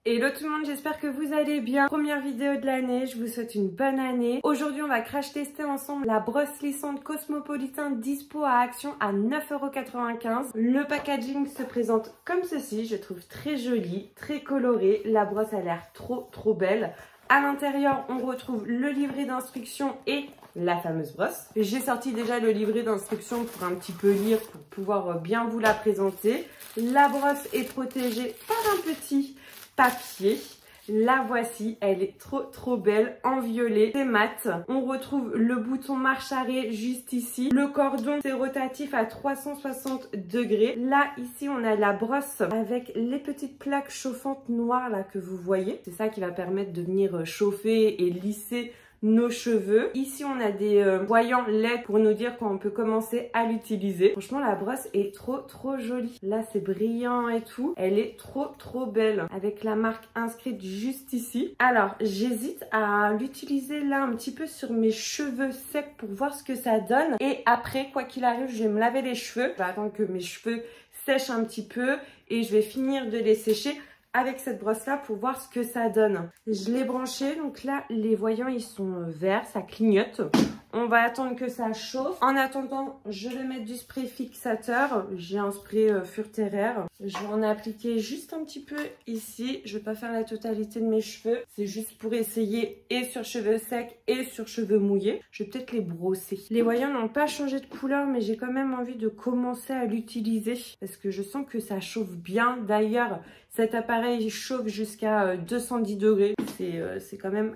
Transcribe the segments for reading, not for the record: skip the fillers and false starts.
Hello tout le monde, j'espère que vous allez bien. Première vidéo de l'année, je vous souhaite une bonne année. Aujourd'hui, on va crash tester ensemble la brosse lissante Cosmopolitan dispo à Action à 9,95 €. Le packaging se présente comme ceci, je trouve très joli, très coloré. La brosse a l'air trop belle. À l'intérieur, on retrouve le livret d'instructions et la fameuse brosse. J'ai sorti déjà le livret d'instructions pour un petit peu lire, pour pouvoir bien vous la présenter. La brosse est protégée par un petit papier. La voici, elle est trop belle, en violet, c'est mat. On retrouve le bouton marche arrêt juste ici. Le cordon c'est rotatif à 360 degrés. Là ici on a la brosse avec les petites plaques chauffantes noires là que vous voyez. C'est ça qui va permettre de venir chauffer et lisser nos cheveux. Ici on a des voyants LED pour nous dire quand on peut commencer à l'utiliser. Franchement la brosse est trop jolie. Là c'est brillant et tout. Elle est trop belle avec la marque inscrite juste ici. Alors j'hésite à l'utiliser là un petit peu sur mes cheveux secs pour voir ce que ça donne. Et après quoi qu'il arrive je vais me laver les cheveux. Je vais attendre que mes cheveux sèchent un petit peu et je vais finir de les sécher avec cette brosse là pour voir ce que ça donne. Je l'ai branché, donc là les voyants ils sont verts, ça clignote. On va attendre que ça chauffe. En attendant, je vais mettre du spray fixateur. J'ai un spray Furteraire. Je vais en appliquer juste un petit peu ici. Je vais pas faire la totalité de mes cheveux. C'est juste pour essayer et sur cheveux secs et sur cheveux mouillés. Je vais peut-être les brosser. Les voyants n'ont pas changé de couleur, mais j'ai quand même envie de commencer à l'utiliser parce que je sens que ça chauffe bien. D'ailleurs, cet appareil chauffe jusqu'à 210 degrés. C'est quand même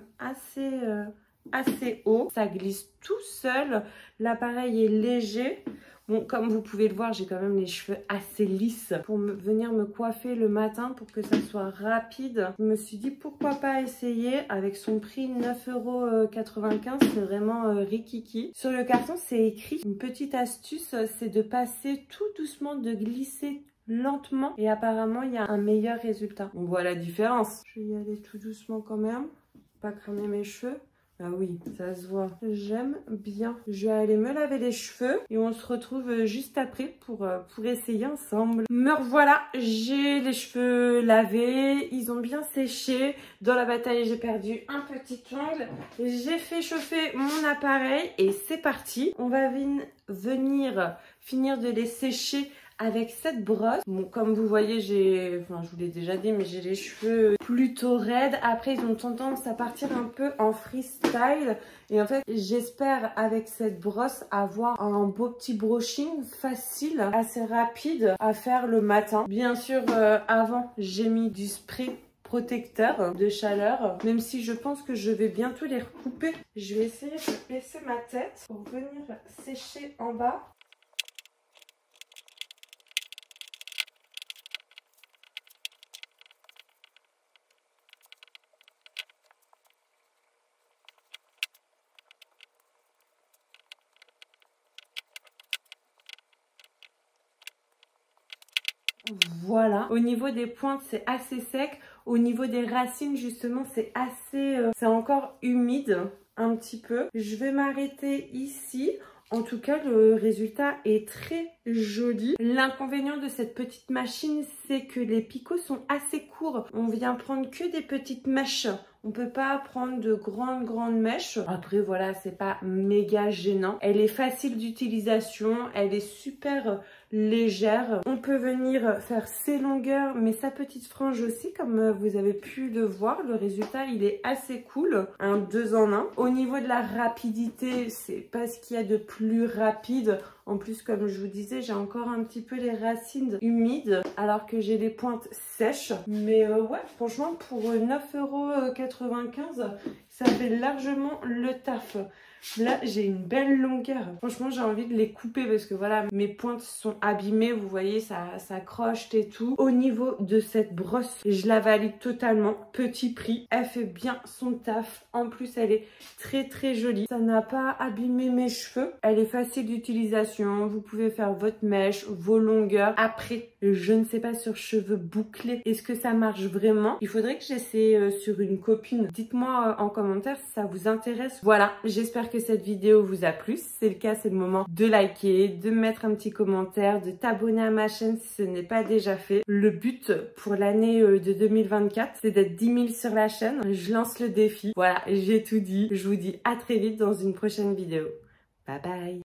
assez haut. Ça glisse tout seul. L'appareil est léger. Bon, comme vous pouvez le voir, j'ai quand même les cheveux assez lisses pour venir me coiffer le matin pour que ça soit rapide. Je me suis dit pourquoi pas essayer avec son prix 9,95 €. C'est vraiment rikiki. Sur le carton, c'est écrit une petite astuce, c'est de passer tout doucement, de glisser lentement et apparemment il y a un meilleur résultat. On voit la différence. Je vais y aller tout doucement quand même, pas cramer mes cheveux. Ah oui, ça se voit. J'aime bien. Je vais aller me laver les cheveux et on se retrouve juste après pour essayer ensemble. Me revoilà, j'ai les cheveux lavés, ils ont bien séché. Dans la bataille, j'ai perdu un petit ongle. J'ai fait chauffer mon appareil et c'est parti. On va venir finir de les sécher avec cette brosse. Bon, comme vous voyez, je vous l'ai déjà dit, mais j'ai les cheveux plutôt raides. Après, ils ont tendance à partir un peu en freestyle. Et en fait, j'espère avec cette brosse avoir un beau petit brushing facile, assez rapide à faire le matin. Bien sûr, avant, j'ai mis du spray protecteur de chaleur, même si je pense que je vais bientôt les recouper. Je vais essayer de baisser ma tête pour venir sécher en bas. Voilà, au niveau des pointes c'est assez sec, au niveau des racines justement c'est c'est encore humide un petit peu. Je vais m'arrêter ici. En tout cas, le résultat est très joli. L'inconvénient de cette petite machine, c'est que les picots sont assez courts. On vient prendre que des petites mèches. On peut pas prendre de grandes mèches. Après, voilà, c'est pas méga gênant. Elle est facile d'utilisation. Elle est super légère. On peut venir faire ses longueurs, mais sa petite frange aussi, comme vous avez pu le voir. Le résultat, il est assez cool. Un 2 en 1. Au niveau de la rapidité, c'est pas ce qu'il y a de plus rapide. En plus, comme je vous disais, j'ai encore un petit peu les racines humides alors que j'ai les pointes sèches. Mais ouais, franchement, pour 9,95 €, ça fait largement le taf. Là, j'ai une belle longueur. Franchement, j'ai envie de les couper parce que voilà, mes pointes sont abîmées. Vous voyez, ça croche et tout. Au niveau de cette brosse, je la valide totalement. Petit prix. Elle fait bien son taf. En plus, elle est très jolie. Ça n'a pas abîmé mes cheveux. Elle est facile d'utilisation. Vous pouvez faire votre mèche, vos longueurs. Après, je ne sais pas sur cheveux bouclés, est-ce que ça marche vraiment? Il faudrait que j'essaie sur une copine. Dites-moi en commentaire si ça vous intéresse. Voilà, j'espère J'espère que cette vidéo vous a plu. Si c'est le cas, c'est le moment de liker, de mettre un petit commentaire, de t'abonner à ma chaîne si ce n'est pas déjà fait. Le but pour l'année de 2024, c'est d'être 10 000 sur la chaîne. Je lance le défi. Voilà, j'ai tout dit. Je vous dis à très vite dans une prochaine vidéo. Bye bye.